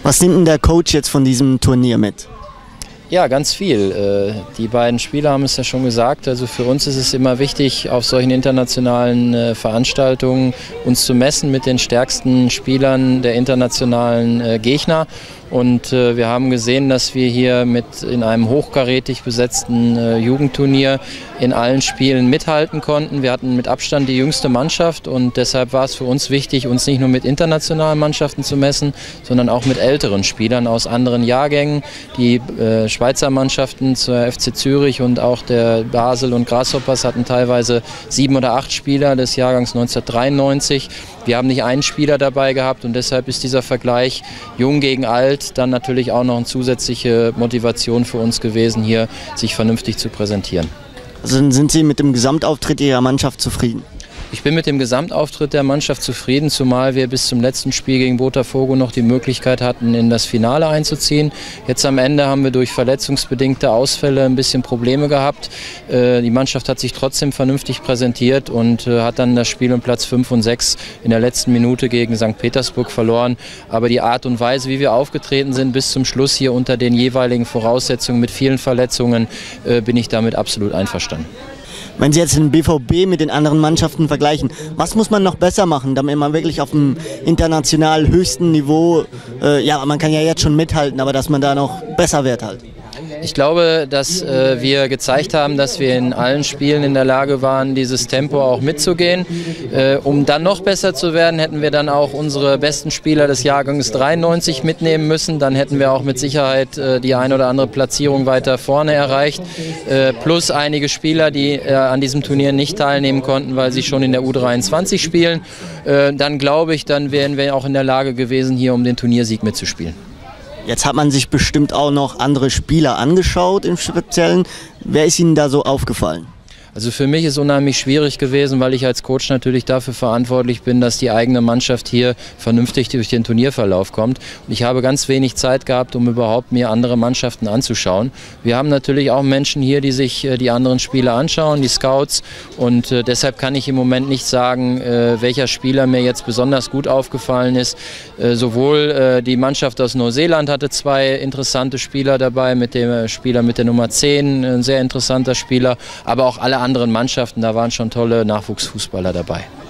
Was nimmt denn der Coach jetzt von diesem Turnier mit? Ja, ganz viel. Die beiden Spieler haben es ja schon gesagt. Also für uns ist es immer wichtig, auf solchen internationalen Veranstaltungen uns zu messen mit den stärksten Spielern der internationalen Gegner. Und wir haben gesehen, dass wir hier in einem hochkarätig besetzten Jugendturnier in allen Spielen mithalten konnten. Wir hatten mit Abstand die jüngste Mannschaft und deshalb war es für uns wichtig, uns nicht nur mit internationalen Mannschaften zu messen, sondern auch mit älteren Spielern aus anderen Jahrgängen. Die Schweizer Mannschaften zur FC Zürich und auch der Basel und Grasshoppers hatten teilweise 7 oder 8 Spieler des Jahrgangs 1993. Wir haben nicht einen Spieler dabei gehabt und deshalb ist dieser Vergleich jung gegen alt dann natürlich auch noch eine zusätzliche Motivation für uns gewesen, hier sich vernünftig zu präsentieren. Also sind Sie mit dem Gesamtauftritt Ihrer Mannschaft zufrieden? Ich bin mit dem Gesamtauftritt der Mannschaft zufrieden, zumal wir bis zum letzten Spiel gegen Botafogo noch die Möglichkeit hatten, in das Finale einzuziehen. Jetzt am Ende haben wir durch verletzungsbedingte Ausfälle ein bisschen Probleme gehabt. Die Mannschaft hat sich trotzdem vernünftig präsentiert und hat dann das Spiel um Platz 5 und 6 in der letzten Minute gegen St. Petersburg verloren. Aber die Art und Weise, wie wir aufgetreten sind bis zum Schluss hier unter den jeweiligen Voraussetzungen mit vielen Verletzungen, bin ich damit absolut einverstanden. Wenn Sie jetzt den BVB mit den anderen Mannschaften vergleichen, was muss man noch besser machen, damit man wirklich auf dem international höchsten Niveau, ja, man kann ja jetzt schon mithalten, aber dass man da noch besser wird halt? Ich glaube, dass wir gezeigt haben, dass wir in allen Spielen in der Lage waren, dieses Tempo auch mitzugehen. Um dann noch besser zu werden, hätten wir dann auch unsere besten Spieler des Jahrgangs 93 mitnehmen müssen. Dann hätten wir auch mit Sicherheit die ein oder andere Platzierung weiter vorne erreicht. Plus einige Spieler, die an diesem Turnier nicht teilnehmen konnten, weil sie schon in der U23 spielen. Dann glaube ich, dann wären wir auch in der Lage gewesen, hier um den Turniersieg mitzuspielen. Jetzt hat man sich bestimmt auch noch andere Spieler angeschaut im Speziellen. Wer ist Ihnen da so aufgefallen? Also für mich ist unheimlich schwierig gewesen, weil ich als Coach natürlich dafür verantwortlich bin, dass die eigene Mannschaft hier vernünftig durch den Turnierverlauf kommt. Und ich habe ganz wenig Zeit gehabt, um überhaupt mir andere Mannschaften anzuschauen. Wir haben natürlich auch Menschen hier, die sich die anderen Spieler anschauen, die Scouts. Und deshalb kann ich im Moment nicht sagen, welcher Spieler mir jetzt besonders gut aufgefallen ist. Sowohl die Mannschaft aus Neuseeland hatte 2 interessante Spieler dabei, mit dem Spieler mit der Nummer 10, ein sehr interessanter Spieler, aber auch alle anderen Mannschaften, da waren schon tolle Nachwuchsfußballer dabei.